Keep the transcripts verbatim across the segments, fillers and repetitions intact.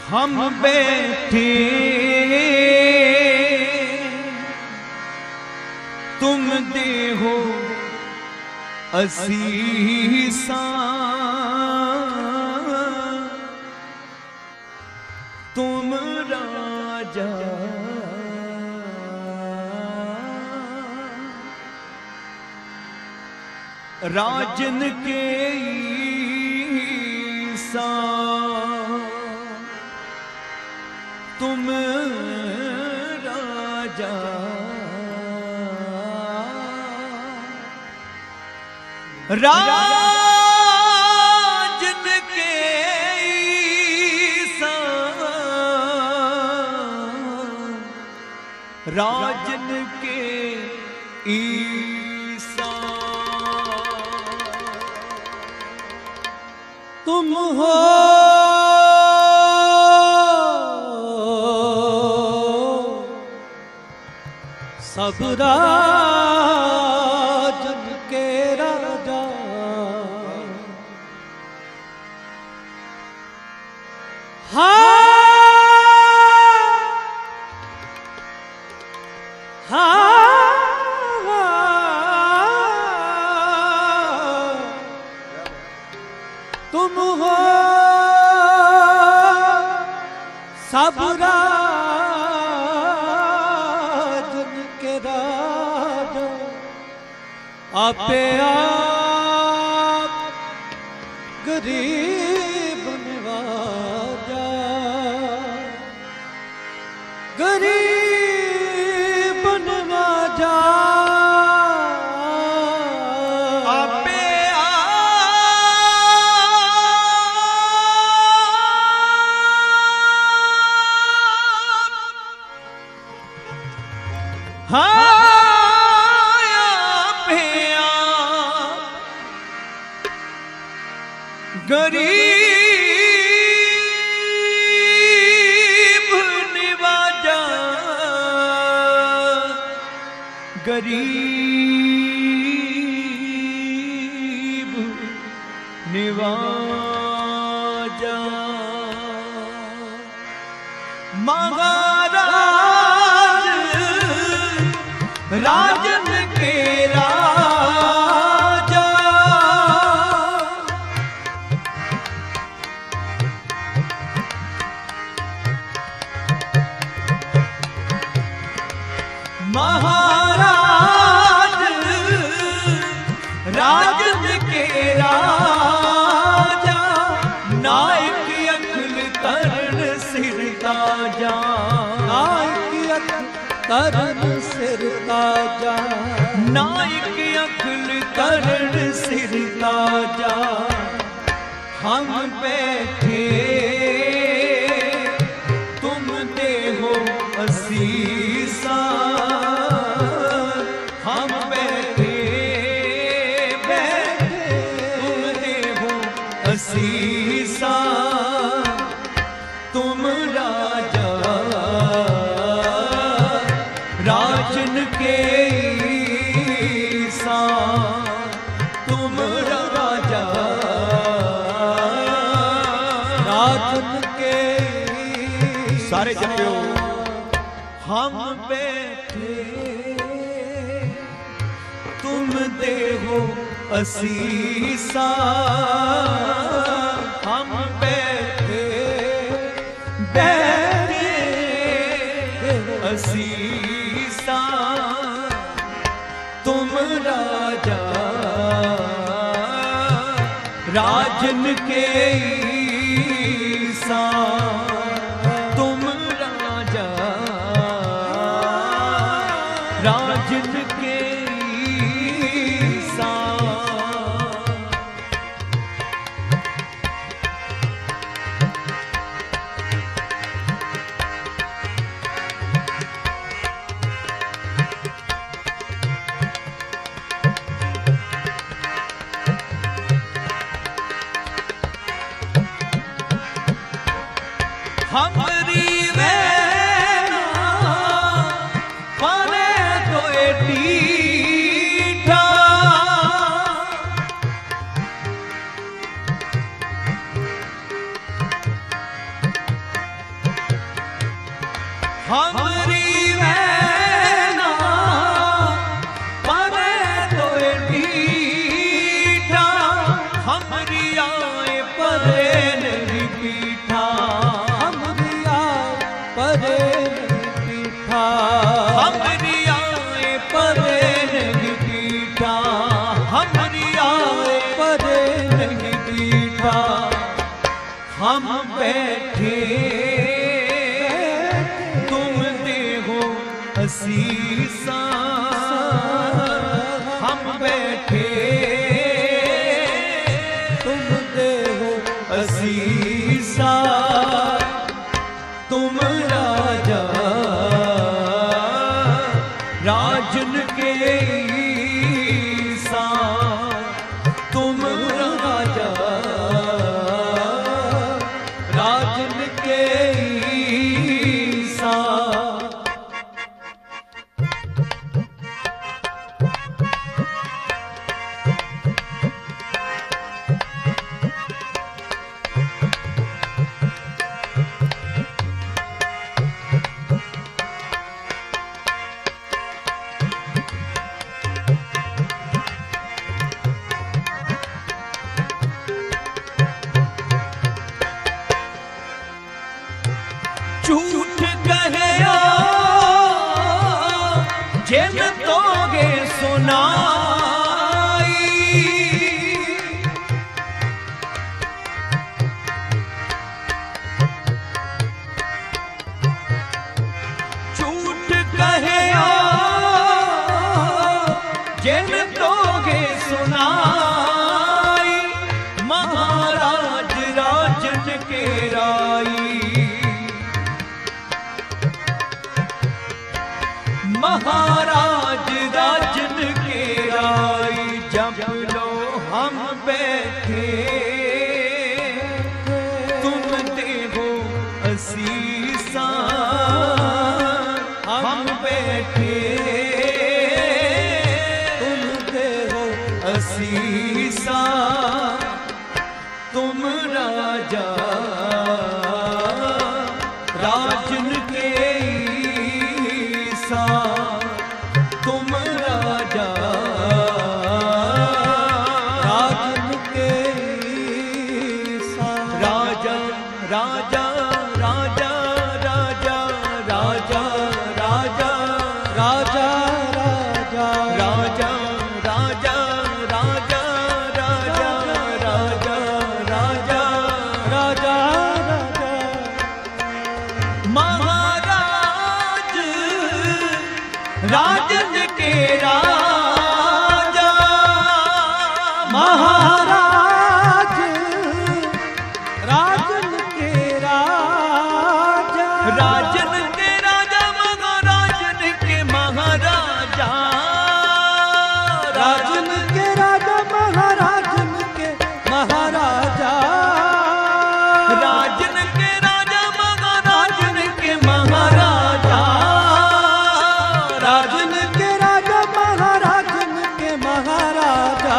हम बैठे तुम देहो असीसा, तुम राजा राजन के ईसा, तुम राजा राजन के ईसा, राजन के ईसा, तुम हो सब राजन के राजा, हाँ हाँ तुम हो सब राजन के राजा, आपे आप गरीब नवाजा, गरीब नवाजा, आपे आप हाँ गरीब निवाजा, गरीब निवाजा, महाराज राजन के राजा, महाराज राजन के राजा, नायक अखिल तरण सिर ताजा, नायक अखिल तरण सिर ताजा, नायक अखिल तरण सिर ताजा, हम बैठे तुम देहो असीसा, हम बैठे बैठे तुम देहो असीसा, तुम राजा राजन के ईसा, तुम राजा राजन के ईसा, सारे जपियो हम बैठे तुम देहो असीसा, हम बैठे बैठे असीसा, तुम राजा राजन के ईसा, तुम राजा राजन के ईसा। हमरी वेना पाने तो एटीठा, हमरी वैना परे तोए पीठा हमरी आए परे नहीं पीठा हमरी आए परे नहीं पीठा हमरी आए परे नहीं पीठा हमरी आए परे नहीं पीठा हम बैठे तुम देहो असीसा हम बैठे तुम देहो असीसा तुम राजा राजन के ईसा तुम राजा राजन के ईसा झूठ कहे जिन तोगे सुनाई झूठ कहे जिन तोगे सुनाई महाराज राजन के राई महाराज राजन के राई जब लो हम बैठे तुम देहो असीसा हम बैठे तुम देहो असीसा तुम राजा राजन के ईसा तुम राजा राजन के ईसा राजा राजा राजा राजा राजा राजा राजा राजा राजा राजा राजा राजा राजा राजा राजा राजा महाराज राजन के राजा महाराज राजन के राजा राजन के राजा महाराजन के महाराजा राजन के राजा महाराजन के महाराजा राजन के राजा महाराजन के महाराजा राजन के राजा महाराजन के महाराजा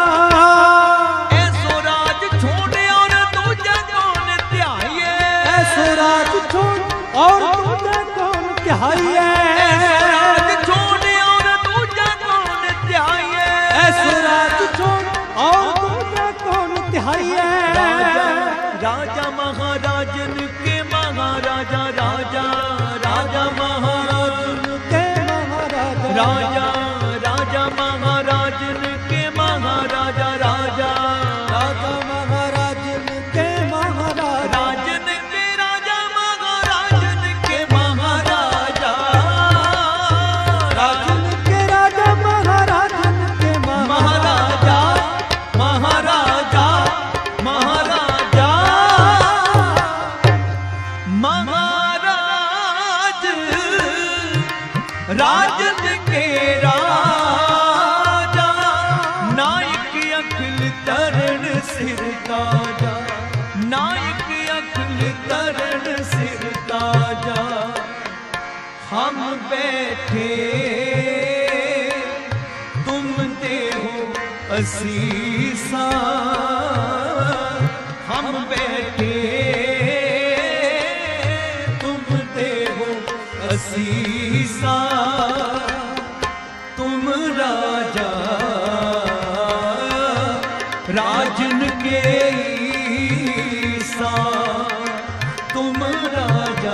ऐसो राज छोड़े और तुझे कौन त्याये ऐसो राज छोड़ और तुझे कौन त्याये राज छोड़े और तुझे कौन त्याये ऐसो राज छोड़ और तुझे कौन त्याये राजा राजा महाराजन के महाराजा राजा राजा महाराजन के महाराजा राजा राजा महाराजन के महाराजा राजा राजा महाराजन के महाराजा राजन के राजा महाराजन के महाराजा राजन के राजा महाराजन के महाराजा महाराजा महाराजा महाराज राजन के राजा नायक अखिल तरण सिर ताजा नायक अखिल तरण सिर ताजा हम बैठे तुम देहो असीसा हम बैठे तुम देहो असीसा तुम राजा राजन के ईसा तुम राजा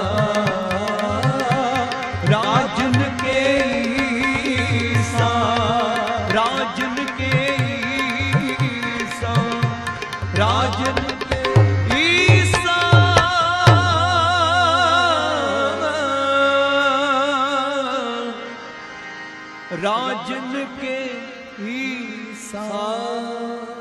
राजन के ईसा राजन के ईसा राजन के ईसा राजन के ईसा।